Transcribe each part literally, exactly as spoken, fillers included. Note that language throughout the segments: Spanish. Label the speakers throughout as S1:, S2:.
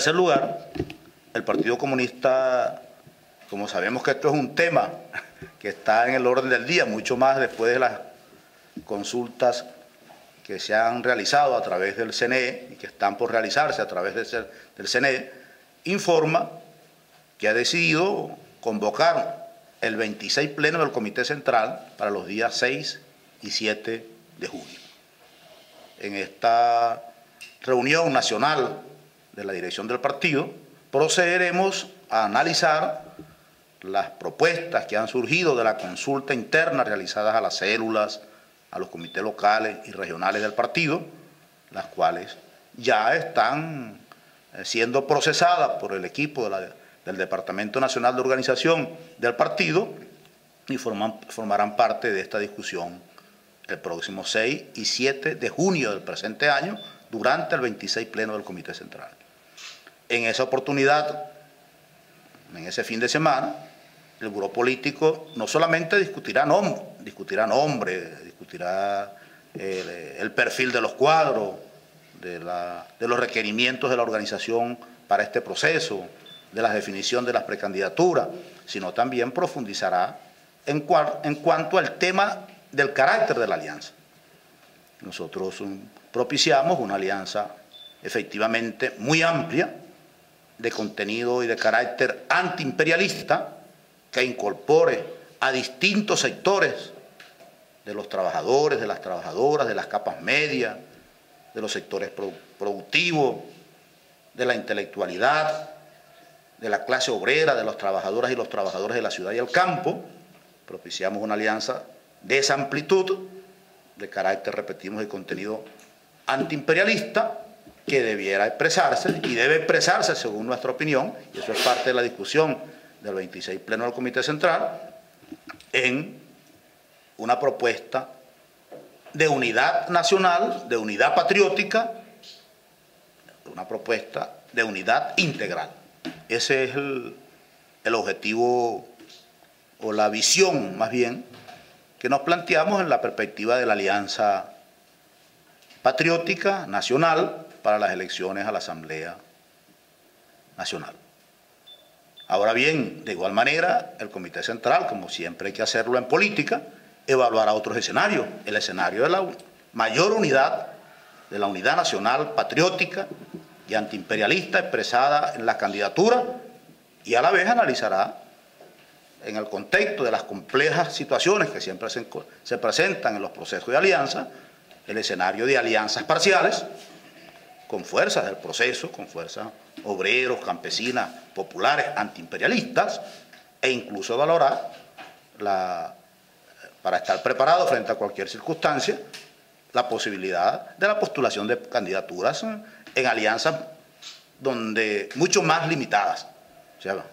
S1: tercer lugar, el Partido Comunista, como sabemos que esto es un tema que está en el orden del día, mucho más después de las consultas que se han realizado a través del C N E y que están por realizarse a través del C N E, informa que ha decidido convocar el veintiséis pleno del Comité Central para los días seis y siete de junio. En esta reunión nacional de la dirección del partido procederemos a analizar las propuestas que han surgido de la consulta interna realizadas a las células, a los comités locales y regionales del partido, las cuales ya están siendo procesadas por el equipo de la, del Departamento Nacional de Organización del partido y forman, formarán parte de esta discusión el próximo seis y siete de junio del presente año durante el veintiséis pleno del Comité Central. En esa oportunidad, en ese fin de semana, el Buró Político no solamente discutirá nombre, discutirá, nombre, discutirá el, el perfil de los cuadros, de, la, de los requerimientos de la organización para este proceso, de la definición de las precandidaturas, sino también profundizará en, cual, en cuanto al tema del carácter de la alianza. Nosotros um, propiciamos una alianza efectivamente muy amplia, de contenido y de carácter antiimperialista, que incorpore a distintos sectores de los trabajadores, de las trabajadoras, de las capas medias, de los sectores productivos, de la intelectualidad, de la clase obrera, de los trabajadoras y los trabajadores de la ciudad y el campo. Propiciamos una alianza de esa amplitud, de carácter, repetimos, de contenido antiimperialista, que debiera expresarse y debe expresarse según nuestra opinión, y eso es parte de la discusión del veintiséis pleno del Comité Central, en una propuesta de unidad nacional, de unidad patriótica, una propuesta de unidad integral. Ese es el, el objetivo o la visión, más bien, que nos planteamos en la perspectiva de la alianza patriótica nacional para las elecciones a la Asamblea Nacional. Ahora bien, de igual manera, el Comité Central, como siempre hay que hacerlo en política, evaluará otros escenarios. El escenario de la mayor unidad, de la unidad nacional patriótica y antiimperialista expresada en la candidatura, y a la vez analizará en el contexto de las complejas situaciones que siempre se, se presentan en los procesos de alianza, el escenario de alianzas parciales, con fuerzas del proceso, con fuerzas obreros, campesinas, populares, antiimperialistas, e incluso valorar, la, para estar preparado frente a cualquier circunstancia, la posibilidad de la postulación de candidaturas en alianzas donde mucho más limitadas. O sea,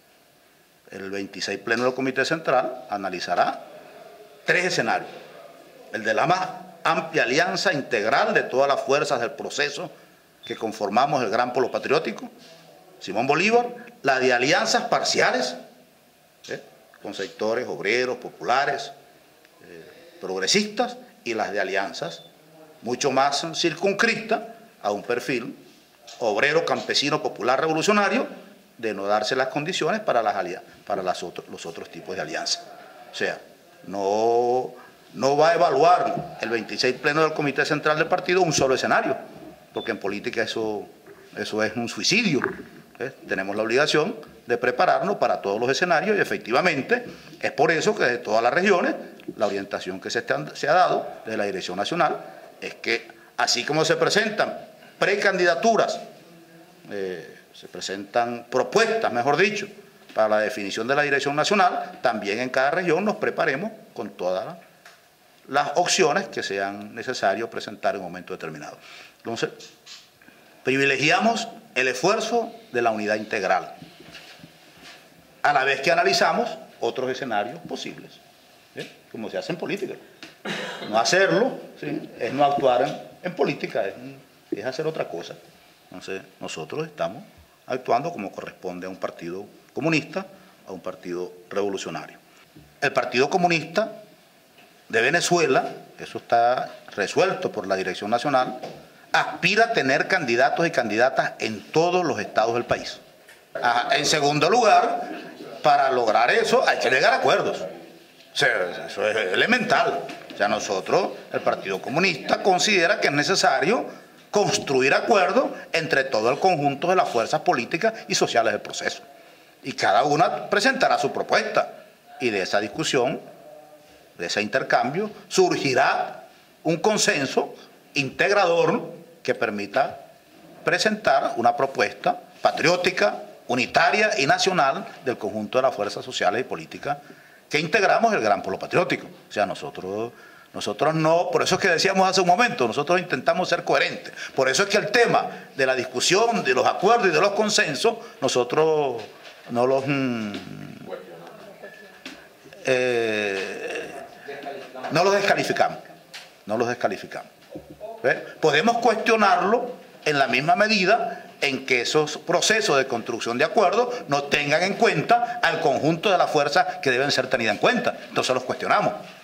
S1: el veintiséis pleno del Comité Central analizará tres escenarios. El de la más amplia alianza integral de todas las fuerzas del proceso que conformamos el Gran Polo Patriótico, Simón Bolívar, la de alianzas parciales, ¿eh? con sectores obreros, populares, eh, progresistas, y las de alianzas mucho más circunscritas a un perfil obrero, campesino, popular, revolucionario, de no darse las condiciones para, las para las otro, los otros tipos de alianzas. O sea, no, no va a evaluar el veintiséis pleno del Comité Central del partido un solo escenario, porque en política eso, eso es un suicidio. ¿eh? Tenemos la obligación de prepararnos para todos los escenarios y efectivamente es por eso que de todas las regiones la orientación que se, está, se ha dado desde la Dirección Nacional es que así como se presentan precandidaturas, eh, se presentan propuestas, mejor dicho, para la definición de la Dirección Nacional, también en cada región nos preparemos con todas las opciones que sean necesarios presentar en un momento determinado. Entonces, privilegiamos el esfuerzo de la unidad integral, a la vez que analizamos otros escenarios posibles, ¿sí? Como se hace en política. No hacerlo, ¿sí? Es no actuar en, en política, es, es hacer otra cosa. Entonces, nosotros estamos actuando como corresponde a un partido comunista, a un partido revolucionario. El Partido Comunista de Venezuela, eso está resuelto por la Dirección Nacional, aspira a tener candidatos y candidatas en todos los estados del país. Ajá. En segundo lugar, para lograr eso hay que llegar a acuerdos. O sea, eso es elemental. O sea, nosotros, el Partido Comunista, considera que es necesario construir acuerdos entre todo el conjunto de las fuerzas políticas y sociales del proceso. Y cada una presentará su propuesta. Y de esa discusión, de ese intercambio, surgirá un consenso integrador que permita presentar una propuesta patriótica, unitaria y nacional del conjunto de las fuerzas sociales y políticas que integramos el gran polo patriótico. O sea, nosotros, nosotros no, por eso es que decíamos hace un momento, nosotros intentamos ser coherentes. Por eso es que el tema de la discusión, de los acuerdos y de los consensos, nosotros no los... Mmm, eh, no los descalificamos. No los descalificamos. ¿Ves? Podemos cuestionarlo en la misma medida en que esos procesos de construcción de acuerdos no tengan en cuenta al conjunto de las fuerzas que deben ser tenidas en cuenta. Entonces los cuestionamos.